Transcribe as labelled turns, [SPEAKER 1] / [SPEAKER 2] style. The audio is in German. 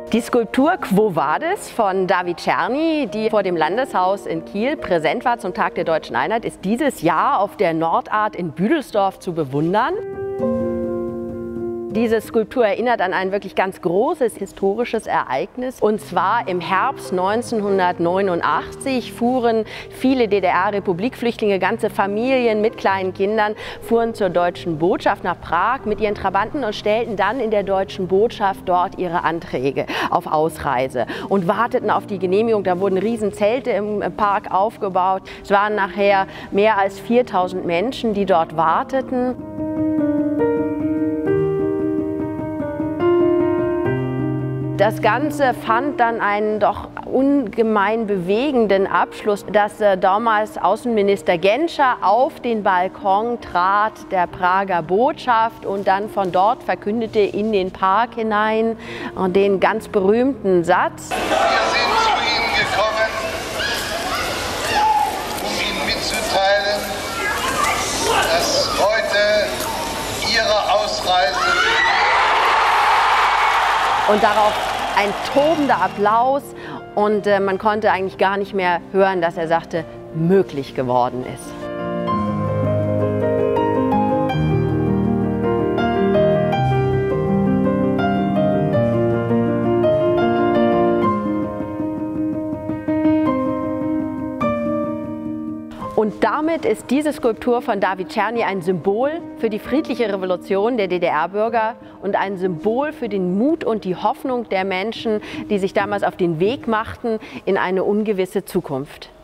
[SPEAKER 1] Die Skulptur Quo Vadis von David Czerny, die vor dem Landeshaus in Kiel präsent war zum Tag der Deutschen Einheit, ist dieses Jahr auf der Nordart in Büdelsdorf zu bewundern. Diese Skulptur erinnert an ein wirklich ganz großes historisches Ereignis. Und zwar im Herbst 1989 fuhren viele DDR-Republikflüchtlinge, ganze Familien mit kleinen Kindern, fuhren zur deutschen Botschaft nach Prag mit ihren Trabanten und stellten dann in der deutschen Botschaft dort ihre Anträge auf Ausreise und warteten auf die Genehmigung. Da wurden riesen Zelte im Park aufgebaut. Es waren nachher mehr als 4000 Menschen, die dort warteten. Das Ganze fand dann einen doch ungemein bewegenden Abschluss, dass damals Außenminister Genscher auf den Balkon trat der Prager Botschaft und dann von dort verkündete in den Park hinein den ganz berühmten Satz:
[SPEAKER 2] Wir sind zu Ihnen gekommen, um Ihnen mitzuteilen, dass heute Ihre Ausreise
[SPEAKER 1] und darauf ein tobender Applaus und man konnte eigentlich gar nicht mehr hören, dass er sagte, möglich geworden ist. Und damit ist diese Skulptur von David Czerny ein Symbol für die friedliche Revolution der DDR-Bürger und ein Symbol für den Mut und die Hoffnung der Menschen, die sich damals auf den Weg machten in eine ungewisse Zukunft.